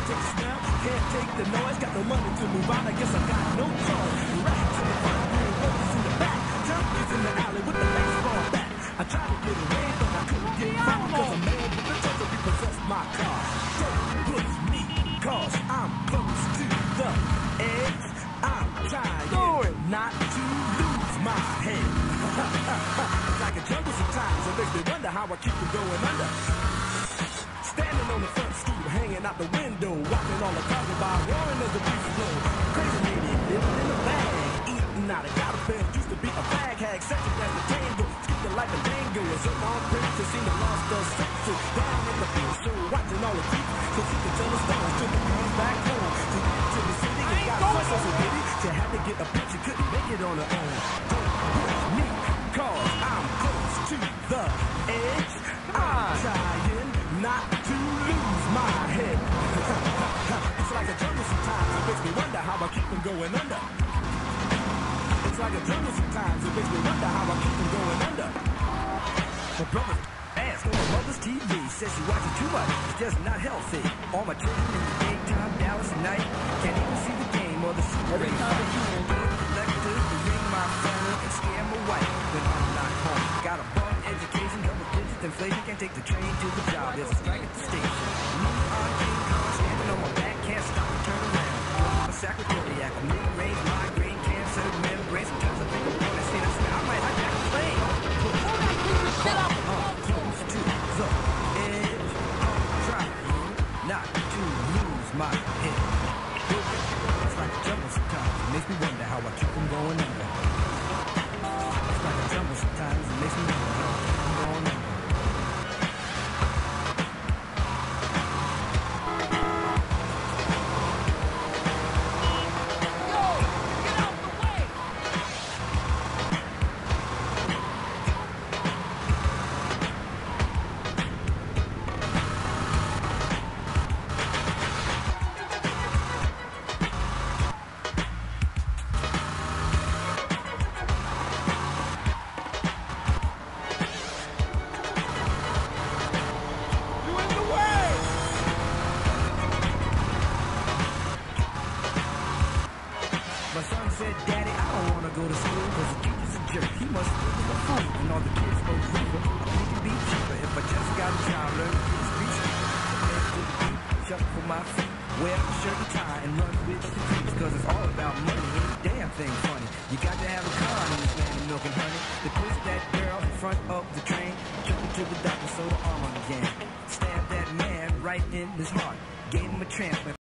take the smell, can't take the noise. Got no money to move out, I guess I got no choice. Right to the front, green roses in the back. Junkies in the alley with the baseball bat. I tried to get away, but I couldn't get far, cause a man with the touch of repossessed my car. Don't push me, cause I'm close to the edge. I'm trying not to lose my head. It's like a jungle sometimes, it makes me wonder how I keep from going under. Standing on the front stoop, hanging out the window, watching all the cars go by, roaring as the breeze blow. Crazy lady living in a bag, eating out of garbage. Used to be a fag hag, such as the tango, skipping like a tango. A certain on prince, she seen the lost her senses down in the field show, watching all the creeps, so she could tell the stories to the girls back home. She went to the city and got so giddy, she had to get a bitch, she couldn't make it on her own. Don't push me, cause I'm close to the edge. I'm trying not to lose my head. It's like a jungle sometimes, it makes me wonder how I keep from going under. It's like a jungle sometimes, it makes me wonder how I keep from going under. My brother asked on my mother's TV, says she watches too much, it's just not healthy. All my children in the daytime, Dallas at night, can't even see the game or the Super Bowl. Collectors to ring my phone and scare my wife when I'm not home. Got a bum education, double digits, inflation, can't take the train to the job, there's a strike at the station. Me on King Kong, standing on my back, can't stop and turn around. I'm a sacroiliac, mid-range, migraine, cancer, membrane. Sometimes I think I'm going to see this, I might hijack the plane. Shut up! Close to the edge, I'm trying not to lose my head. It's like a jungle sometimes, it makes me wonder how I keep from going under. It's like a jungle sometimes, it makes me wonder how I keep from going under. My son said, Daddy, I don't want to go to school because the teacher's a jerk. He must be a fool. And all the kids smoke reefer. I think it'd be cheaper if I just got a job, learn to get street sweeper. Head to the beat, shuffle my feet, wear a shirt and tie, and run with the creeps. Because it's all about money, ain't a damn thing funny. You got to have a con in this land of milk and honey. They pushed that girl in front of the train, took her to the doctor, sewed her arm on again. Stabbed that man right in his heart, gave him a transplant.